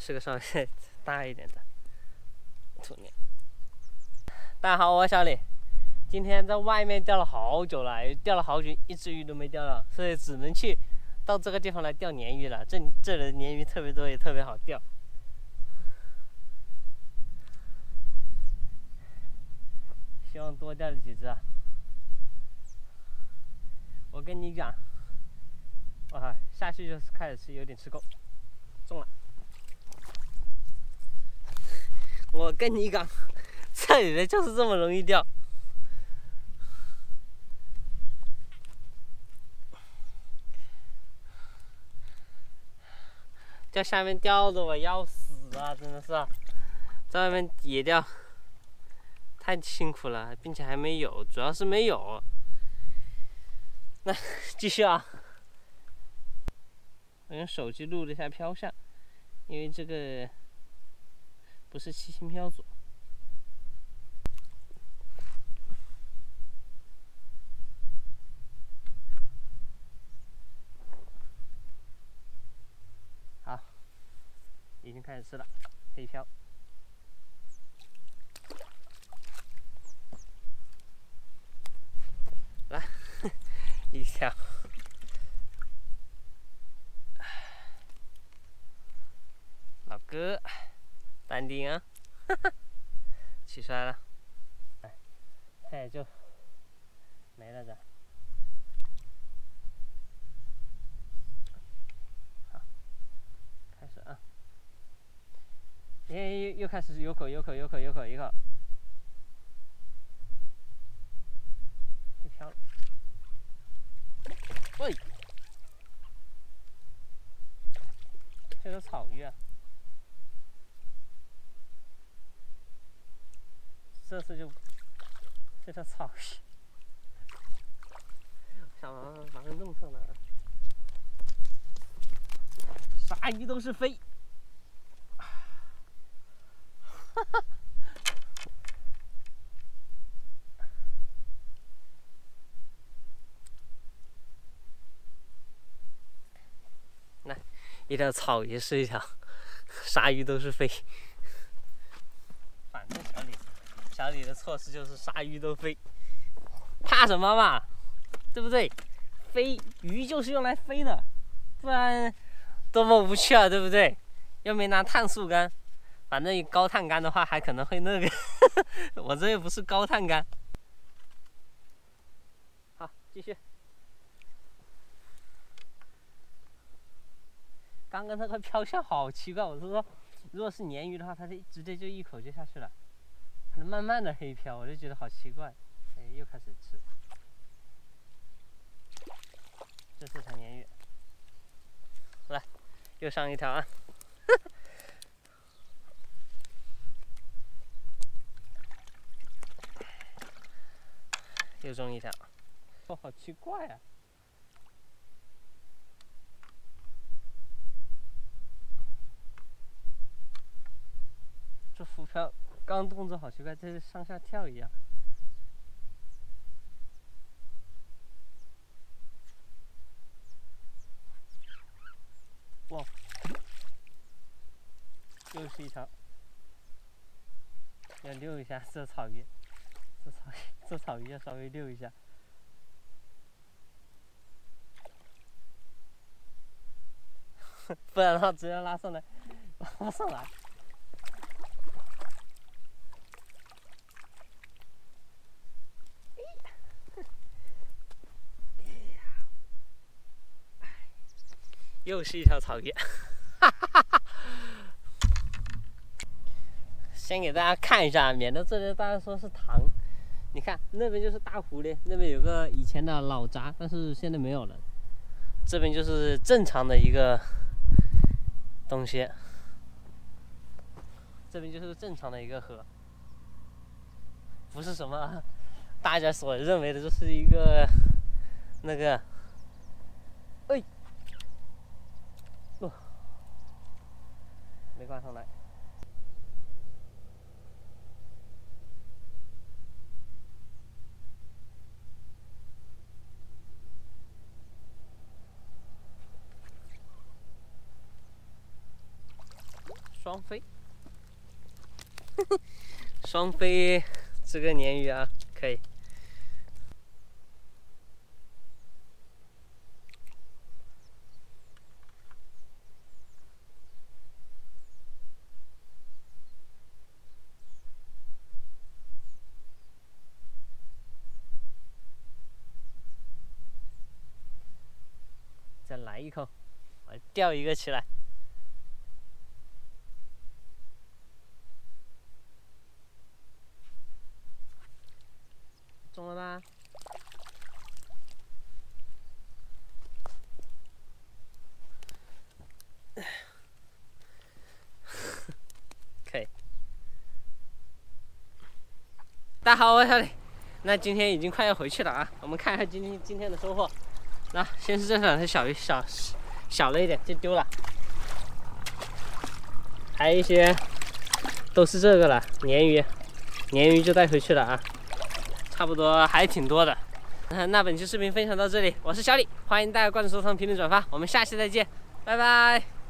是个稍微大一点的兔年。大家好，我是小李。今天在外面钓了好久了，钓了好久，一只鱼都没钓到，所以只能去到这个地方来钓鲶鱼了。这里的鲶鱼特别多，也特别好钓。希望多钓几只啊！我跟你讲，哇，下去就是开始吃，有点吃够，中了。我跟你讲，这里的就是这么容易钓。在下面钓的我要死啊，真的是啊，在外面野钓太辛苦了，并且还没有，主要是没有。那继续啊，我用手机录了一下漂相，因为这个不是七星漂组。好，已经开始吃了黑漂。来，一条。老哥，淡定啊！起出来了，哎，这也就没了的。好，开始啊！哎，又开始有口，一口。一条，喂，这个草鱼啊！这次就这条草鱼，想把它弄上来。鲨鱼都是飞，哈哈。来，一条草鱼是一条，鲨鱼都是飞。反正小李的措施就是鲨鱼都飞，怕什么嘛？对不对？飞鱼就是用来飞的，不然多么无趣啊，对不对？又没拿碳素竿，反正高碳竿的话还可能会那个，我这又不是高碳竿。好，继续。刚刚那个漂相好奇怪，我是说，如果是鲶鱼的话，它直接就一口就下去了，它慢慢的黑漂，我就觉得好奇怪。哎，又开始吃。这是条鲶鱼，来，又上一条啊！又中一条，哦，好奇怪啊！这浮漂刚动作好奇怪，这是上下跳一样。哇，又是一条，要溜一下这草鱼，这草鱼要稍微溜一下。不然的话直接拉上来，拉不上来。又是一条草鱼，先给大家看一下，免得这里大家说是塘。你看那边就是大湖嘞，那边有个以前的老闸，但是现在没有了。这边就是正常的一个东西，这边就是正常的一个河，不是什么大家所认为的这是一个那个，哎，哦，没挂上来。 双飞，双飞这个鲶鱼啊，可以。再来一口，我钓一个起来。中了吧？可以。大家好，我是小李。那今天已经快要回去了啊，我们看一下今天的收获。那先是这两条小鱼，小了一点就丢了，还有一些都是这个了，鲶鱼就带回去了啊，差不多还挺多的。那本期视频分享到这里，我是小李，欢迎大家关注、收藏、评论、转发，我们下期再见，拜拜。